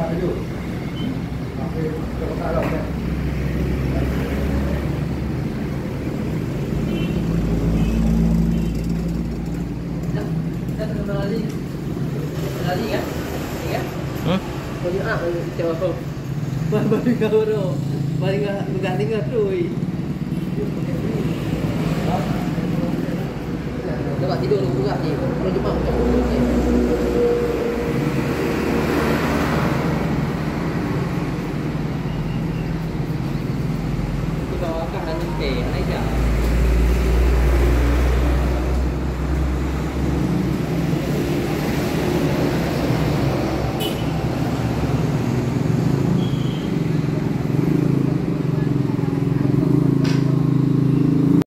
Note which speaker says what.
Speaker 1: dulu. Tapi kalau tak ada kan.
Speaker 2: Lagi kan? Ya. Bagi cewa apa? Bagi kau tu. Bagi enggak tinggal tu. Dapat tidur dulu juga ni. Kalau Jepang macam ni. Di bawah kan dan nyampe, naik ya.